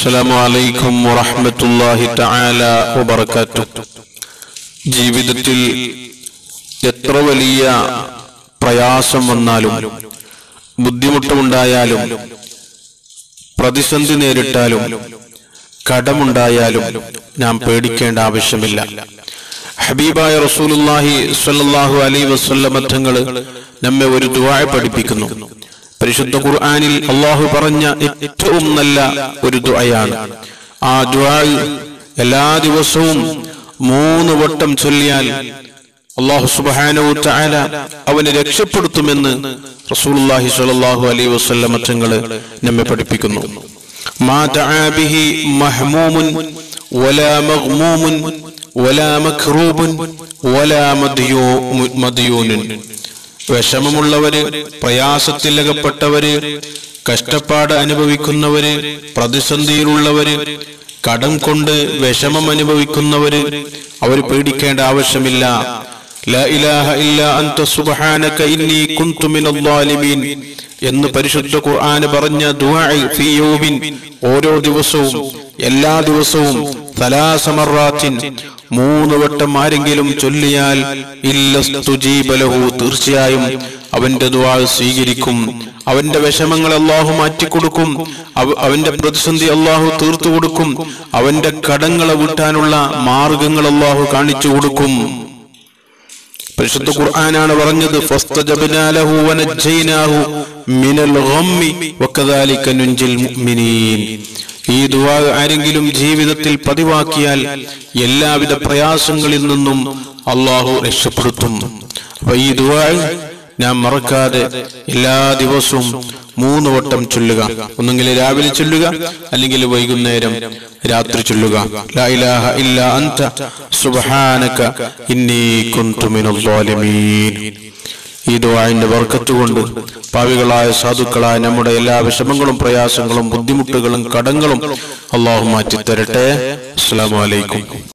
Assalamu-alaikum warahmatullahi ta'ala wabarakatuh. ജീവിതത്തിൽ എത്ര വലിയ പ്രയാസം വന്നാലും ബുദ്ധിമുട്ടുണ്ടായാലും പ്രതിസന്ധി നേരിട്ടാലും കടമുണ്ടായാലും നാം പേടിക്കേണ്ട ആവശ്യമില്ല. ഹബീബായ റസൂലുള്ളാഹി സ്വല്ലല്ലാഹു അലൈഹി വസല്ലം തങ്ങൾ നമ്മെ ഒരു ദുആ പഠിപ്പിക്കുന്നു. പരിശുദ്ധ ഖുർആനിൽ അല്ലാഹു പറഞ്ഞ ഏറ്റവും നല്ല ഒരു ദുആയാണ്. ആ ദുആ എല്ലാ ദിവസവും 3 വട്ടം ചൊല്ലിയാൽ അല്ലാഹു സുബ്ഹാനഹു വ തആല അവനെ രക്ഷപ്പെടുത്തുമെന്ന് റസൂലുള്ളാഹി സ്വല്ലല്ലാഹു അലൈഹി വസല്ലം തങ്ങൾ നമ്മെ പഠിപ്പിക്കുന്നു. മാ ദഅ ബിഹി മഹ്മൂമുൻ വലാ മഗ്മൂമുൻ വലാ മക്റൂബുൻ വലാ മദ്യൂനുൻ. വിഷമമുള്ളവര്, പ്രയാസത്തിലകപ്പെട്ടവര്, കഷ്ടപ്പാട് അനുഭവിക്കുന്നവര്, പ്രതിസന്ധിയിലുള്ളവര്, കടം കൊണ്ട് വിഷമം അനുഭവിക്കുന്നവര് അവർ പേടിക്കേണ്ട ആവശ്യമില്ല. ലാ ഇലാഹ ഇല്ലാ അൻത സുബ്ഹാനക ഇന്നി കുൻതു മിനൽ ളാലിമീൻ എന്ന് പരിശുദ്ധ ഖുർആൻ പറഞ്ഞ ദുആ ഫീ യൗമിൻ, ഓരോ ദിവസവും എല്ലാ ദിവസവും 3 മററാത്തിൻ 3 വട്ടം ആരെങ്കിലും ചൊല്ലിയാൽ ഇല്ലസ്തുജീബ ലഹു, തീർച്ചയായും അവന്റെ ദുആ സ്വീകരിക്കും. അവന്റെ വിഷമങ്ങൾ അല്ലാഹു മാറ്റിക്കൊടുക്കും. അവന്റെ പ്രതിസന്ധി അല്ലാഹു തീർത്തു കൊടുക്കും. അവന്റെ കടങ്ങളെ വീട്ടാനുള്ള മാർഗങ്ങൾ അല്ലാഹു കാണിച്ചു കൊടുക്കും. പരിശുദ്ധ ഖുർആനാണ് പറഞ്ഞത്, ഫസ്തജബ്നാ ലഹു വനജ്ജൈനാഹു മിനൽ ഗമ്മി വകദാലിക നുൻജിൽ മുഅ്മിനീൻ. ഈ ദുആ ആരെങ്കിലും ജീവിതത്തിൽ പതിവാക്കിയാൽ എല്ലാവിധ പ്രയാസങ്ങളിൽ നിന്നും അല്ലാഹു രക്ഷപ്പെടുത്തും. അപ്പോൾ ഈ ദുആ നാം മറക്കാതെ എല്ലാ ദിവസവും 3 വട്ടം ചൊല്ലുക. ഒന്നെങ്കിൽ രാവിലെ ചൊല്ലുക, അല്ലെങ്കിൽ വൈകുന്നേരം രാത്രി ചൊല്ലുക. ലാ ഇലാഹ ഇല്ലാ അൻത സുബ്ഹാനക ഇന്നി കുൻതു മിനൽ ളാലിമീൻ. ഈ ദുആഇന്റെ ബർക്കത്ത് കൊണ്ട് പാവികളായ സാധുക്കളായ നമ്മുടെ എല്ലാ വിഷമങ്ങളും പ്രയാസങ്ങളും ബുദ്ധിമുട്ടുകളും കടങ്ങളും അല്ലാഹു മാറ്റി തരട്ടെ. അസ്സലാമു അലൈക്കും.